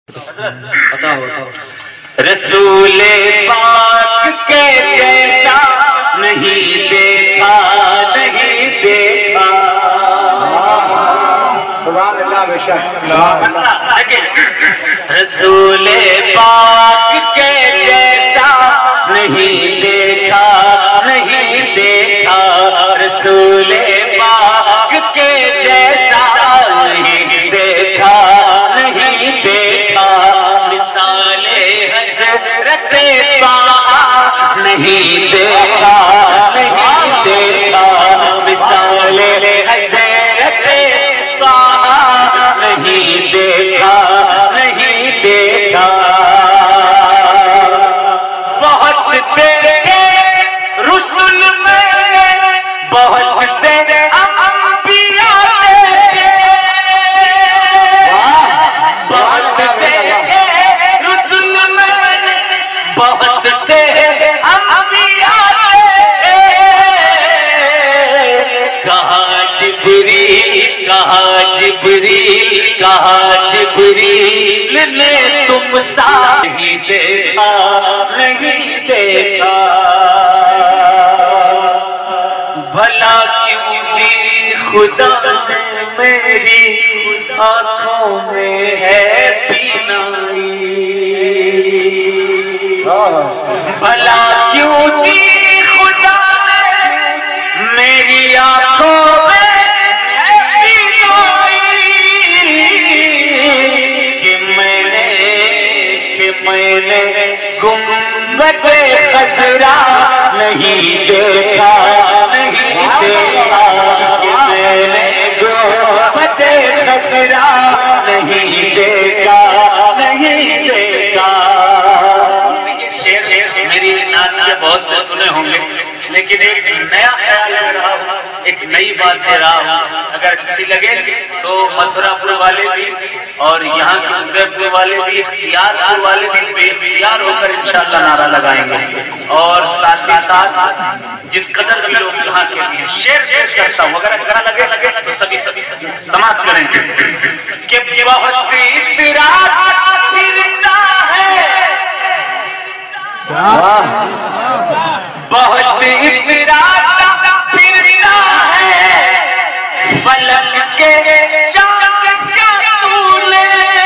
رسول پاک کے جیسا نہیں دیکھا نہیں دیکھا. سبحان اللہ بے شک. رسول پاک کے جیسا نہیں دیکھا نہیں دیکھا. رسول پاک کے جیسا نہیں دیکھا نہیں دیکھا. مثال حضرت پاک نہیں دیکھا نہیں دیکھا. مثال حضرت پاک نہیں دیکھا نہیں دیکھا. بہت دیکھے رسول میں بہت سے انبیاء دیکھے. بہت دیکھے رسول میں بہت سے انبیاء دیکھے. کہا جبریل کہا جبریل کہا جبریل نے تم سا نہیں دیکھا نہیں دیکھا. بھلا کیوں دی خدا نے میری آنکھوں میں ہے بینائی. بھلا کیوں دی خدا نے میری آنکھوں میں ہے بینائی. کہ میں نے گنبد خضرا نہیں دیکھا نہیں دیکھا. میں نے گنبد خضرا نہیں دیکھا نہیں دیکھا. شعر میری نعت کے بہت سے سنے ہوں گے لیکن ایک نیا خیال لے رہا ہوں ایک نئی بات دے رہا ہوں. اگر اچھی لگے تو متھرا پور والے بھی اور یہاں کے ادے پور والے بھی اختیار پور والے بھی بے اختیار ہو کر انشاءاللہ نعرہ لگائیں گے. اور ساتھ ہی ساتھ جس قدر بھی لوگ یہاں کے بھی ہیں شعر پیش کرتا ہوں اگر اچھا لگے تو سبھی سماعت کریں گے. کہ بہت اطراء پھرتا ہے بہت اطراء پھرتا ہے فلک کے چاند کا طولے.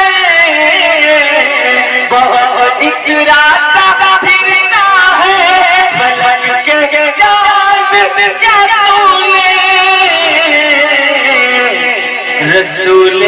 بہت اطراء پھرتا ہے فلک کے چاند کا طولے. رسول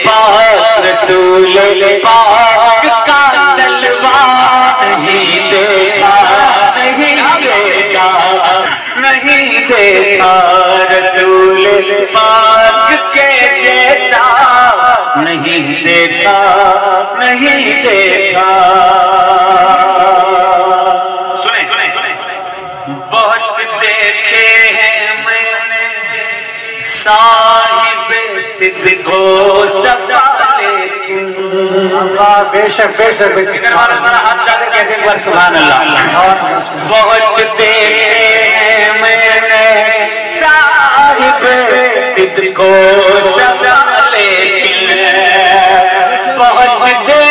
پاک کا تلوا نہیں دیکھا نہیں دیکھا نہیں دیکھا. رسول پاک کے جیسا نہیں دیکھا نہیں دیکھا. سنیں بہت دیکھے ہیں میں نے صاحب صدق و صفا لیکن بے شک بے شک بے شک. ہاتھ جا کر کہتے ہیں ایک بار سبحان اللہ. بہت دیکھے ہیں میں نے صاحب صدق و صفا لیکن بہت